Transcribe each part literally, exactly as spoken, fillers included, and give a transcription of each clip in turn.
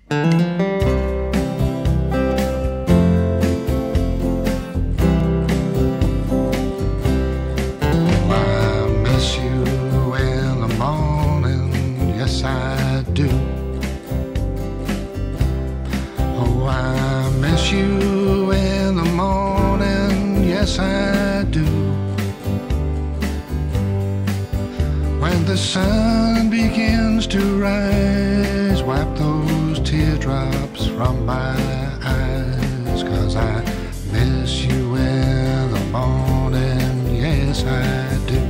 Oh, I miss you in the morning, yes I do. When the sun begins to rise, wipe those teardrops from my eyes, 'cause I miss you in the morning, yes I do.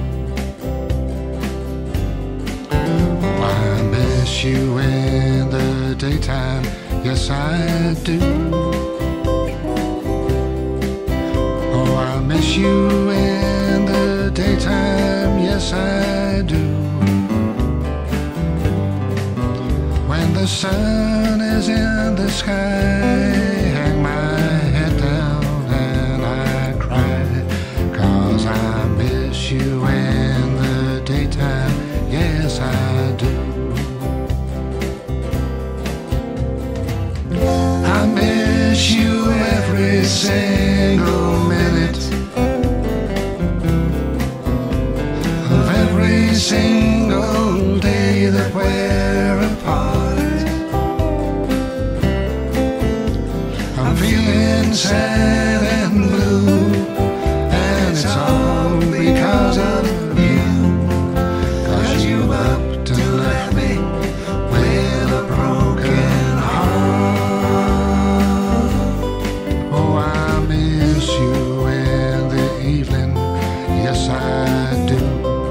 Oh, I miss you in the daytime, yes I do. Oh, I miss you in the daytime, yes I do. When the sun is in the sky, hang my head down and I cry, 'cause I miss you in the daytime, yes I do. I miss you every single minute of every single day that we're apart. I'm feeling sad and blue, and it's all because of you, 'cause you up to let me with a broken heart. Oh, I miss you in the evening, yes I do.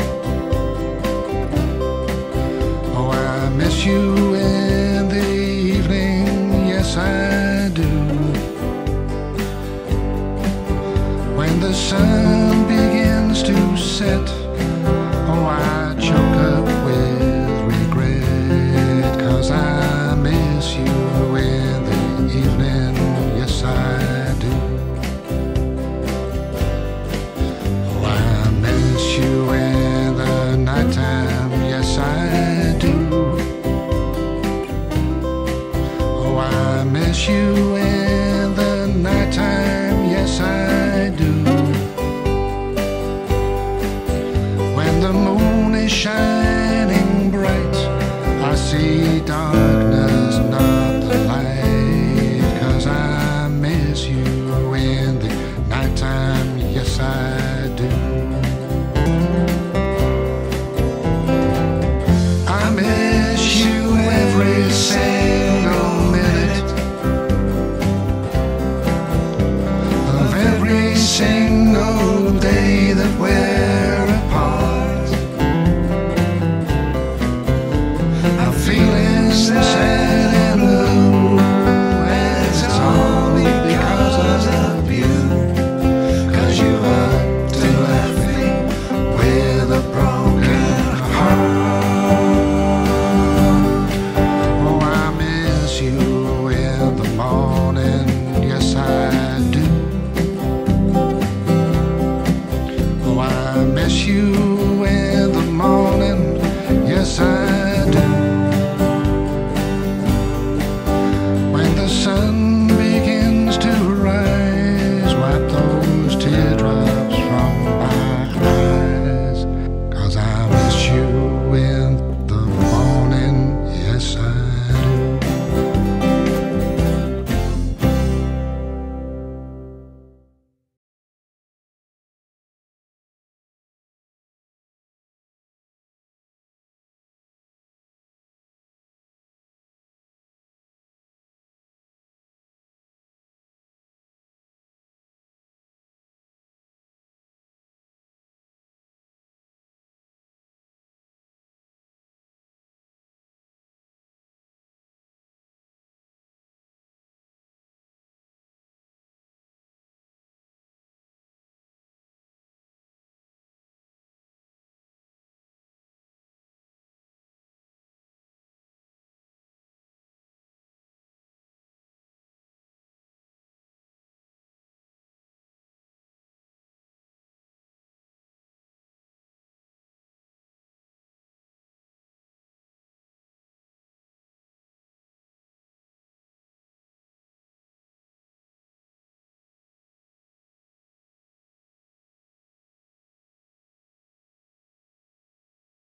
Oh, I miss you in the evening, yes I do. When the sun begins to set, oh, I choke up with regret, 'cause I miss you in the evening, yes I do. Oh, I miss you in the nighttime, yes I do. Oh, I miss you in